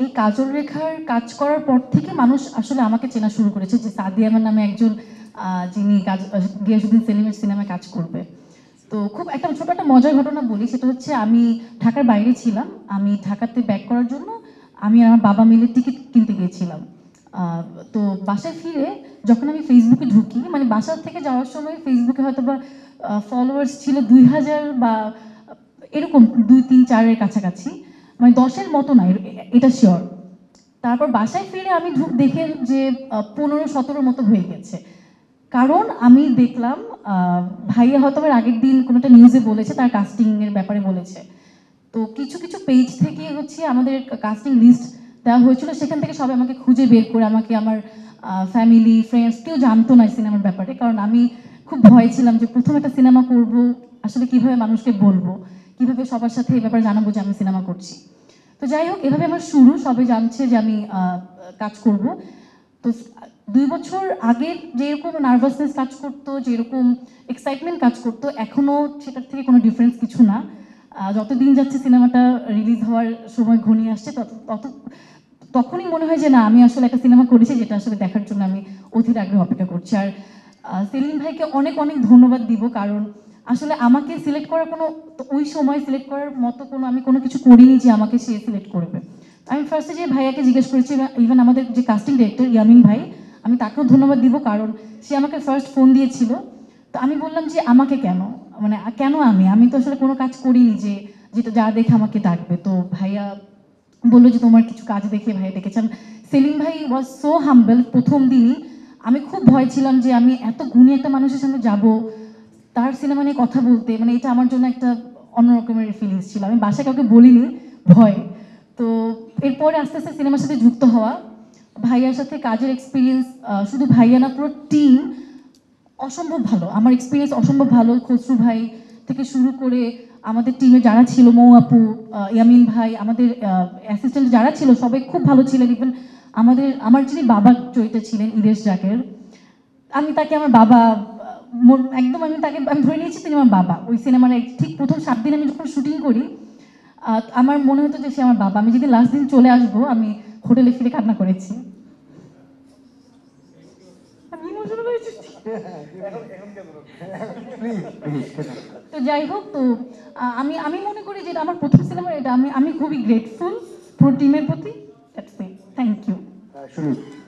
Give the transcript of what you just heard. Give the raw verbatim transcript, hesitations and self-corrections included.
এই কাজল রেখার কাজ করার পর থেকে মানুষ আসলে আমাকে চেনা শুরু করেছে যে সাদিয়া আমার নামে একজন যিনি কাজ গিয়াসউদ্দিন সেলিমের সিনেমায় কাজ করবে। তো খুব একটা ছোট একটা মজার ঘটনা বলি, সেটা হচ্ছে আমি ঢাকার বাইরে ছিলাম, আমি ঢাকাতে ব্যাক করার জন্য আমি আর আমার বাবা মিলে টিকিট কিনতে গিয়েছিলাম। তো বাসায় ফিরে যখন আমি ফেসবুকে ঢুকি, মানে বাসা থেকে যাওয়ার সময় ফেসবুকে হয়তো বা ফলোয়ার্স ছিল দুই হাজার বা এরকম দুই তিন চারের কাছাকাছি, মানে দশের মতো না, এটা শিওর। তারপর বাসায় ফিরে আমি দেখে যে পনেরো সতেরোর মতো হয়ে গেছে। কারণ আমি দেখলাম ভাইয়া হয়তো আমার আগের দিন কোনো একটা নিউজে বলেছে, তার কাস্টিংয়ের ব্যাপারে বলেছে। তো কিছু কিছু পেজ থেকে হচ্ছে আমাদের কাস্টিং লিস্ট দেওয়া হয়েছিল, সেখান থেকে সবাই আমাকে খুঁজে বের করে আমাকে আমার ফ্যামিলি ফ্রেন্ডস কেউ জানতো না সিনেমার ব্যাপারে, কারণ আমি খুব ভয় ছিলাম যে প্রথম একটা সিনেমা করব, আসলে কিভাবে মানুষকে বলবো, কিভাবে সবার সাথে এই ব্যাপারে জানাবো যে আমি সিনেমা করছি। তো যাই হোক, এভাবে আমার শুরু, সবাই জানছে যে আমি কাজ করব। তো দুই বছর আগের যেরকম নার্ভাসনেস কাজ করতো, যেরকম এক্সাইটমেন্ট কাজ করতো, এখনও সেটার থেকে কোনো ডিফারেন্স কিছু না। যত দিন যাচ্ছে সিনেমাটা রিলিজ হওয়ার সময় ঘনিয়ে আসছে, তত তত তখনই মনে হয় যে না, আমি আসলে একটা সিনেমা করেছি যেটা আসলে দেখার জন্য আমি অধীর আগ্রহে অপেক্ষা করছি। আর সেলিম ভাইকে অনেক অনেক ধন্যবাদ দিব, কারণ আসলে আমাকে সিলেক্ট করার কোনো, ওই সময় সিলেক্ট করার মতো কোনো আমি কোনো কিছু করিনি যে আমাকে সে সিলেক্ট করবে। আমি ফার্স্টে যে ভাইয়াকে জিজ্ঞেস করেছি, ইভেন আমাদের যে কাস্টিং ডিরেক্টর ইয়ামিন ভাই, আমি তাকেও ধন্যবাদ দিব, কারণ সে আমাকে ফার্স্ট ফোন দিয়েছিল। তো আমি বললাম যে আমাকে কেন, মানে কেন আমি আমি তো আসলে কোনো কাজ করিনি যে যেটা যা দেখে আমাকে ডাকবে। তো ভাইয়া বললো যে তোমার কিছু কাজ দেখে ভাইয়া ডেকেছেন। সেলিম ভাই ওয়াজ সো হাম্বল। প্রথম দিনই আমি খুব ভয় ছিলাম যে আমি এত গুণী একটা মানুষের সামনে যাব, তার সিনেমা নিয়ে কথা বলতে, মানে এটা আমার জন্য একটা অন্যরকমের ফিলিংস ছিল। আমি বাসায় কাউকে বলিনি, ভয়। তো এরপরে আস্তে আস্তে সিনেমার সাথে যুক্ত হওয়া, ভাইয়ার সাথে কাজের এক্সপিরিয়েন্স, শুধু ভাইয়া না, পুরো টিম অসম্ভব ভালো। আমার এক্সপিরিয়েন্স অসম্ভব ভালো। খসরু ভাই থেকে শুরু করে আমাদের টিমে যারা ছিল, মৌ আপু, ইয়ামিন ভাই, আমাদের অ্যাসিস্ট্যান্ট যারা ছিল সবাই খুব ভালো ছিলেন। ইভেন আমাদের আমার যিনি বাবা চরিত্রে ছিলেন, ইরেশ জাকের, আমি তাকে আমার বাবা একদম, আমি তাকে আমি ধরে নিয়েছি তিনি আমার বাবা। ওই সিনেমার ঠিক প্রথম সাত দিন আমি যখন শুটিং করি, আমার মনে হতো যে সে আমার বাবা। আমি যেদিন লাস্ট দিন চলে আসবো, আমি হোটেলে ফিরে কান্না করেছি। তো যাই হোক, তো আমি আমি মনে করি যে আমার প্রথম সিনেমা এটা, আমি আমি খুবই গ্রেটফুল পুরো টিমের প্রতি। Thank you.